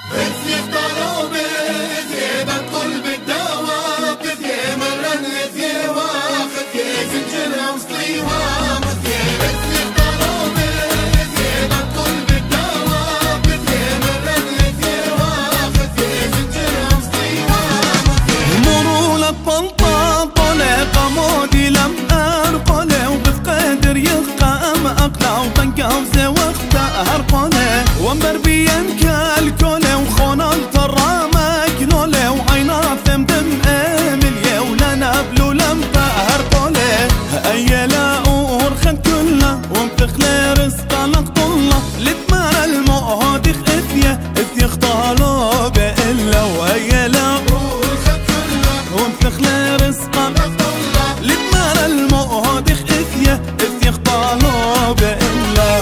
ومبر بينك الكولة وخونا الترامك نولة وعينا ثمدم املية ولا نبلو لم طهر طولة اي لا ورخد كله ومتخلي رزق لقطله لتمار المؤهد اثيه اثيه اختالو بإلا وهي لا ورخد كله ومتخلي رزق لقطله لتمار المؤهد اثيه اثيه اختالو بإلا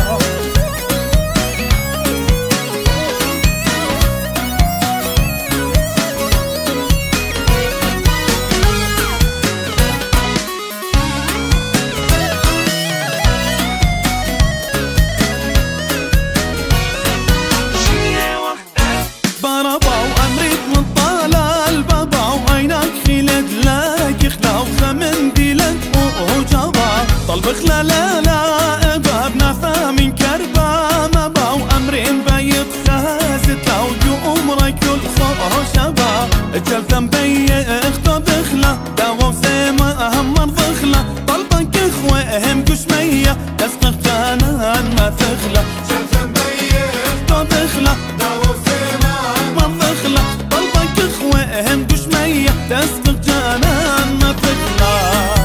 بخلا لا لا باب نافا من كربا ما باو امرين بيت خازت لو جو عمرك كل خشبا الجلثم بي اخطب بخلا داو سيما اهم مرضخلا طلبك اخوهم كشمية تسقط جانان ما تخلى الجلثم بي اخطب بخلا داو سيما اهم مرضخلا طلبك اخوهم كشمية تسقط جانان ما تخلى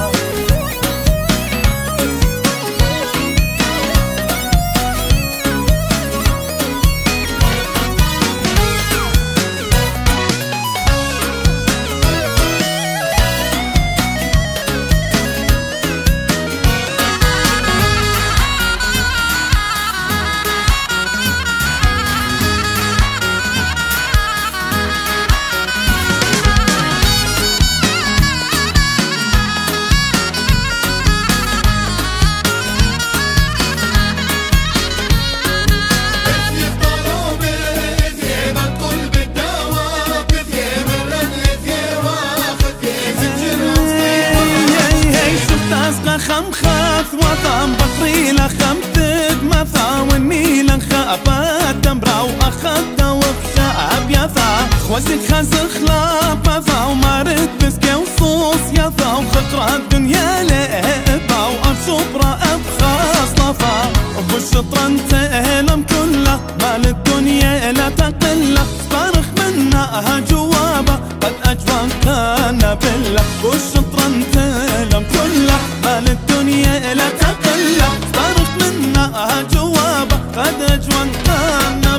خمخاث وطن بطري لخمتد مثا والنيل خابت دمرا واخذت وخشاب يثا خوزك خزخ لابثا ومارد بسكي وصوص يثا وخقرا الدنيا لئبا وابشبرا ابخاص لفا وبالشطرن تهلم كله مال الدنيا لا تقله صارخ منها جوابه قد اجوان كان بالله والشطرن تهلم كله مال الدنيا لا تقله صارخ منها جوابه قد اجوان كان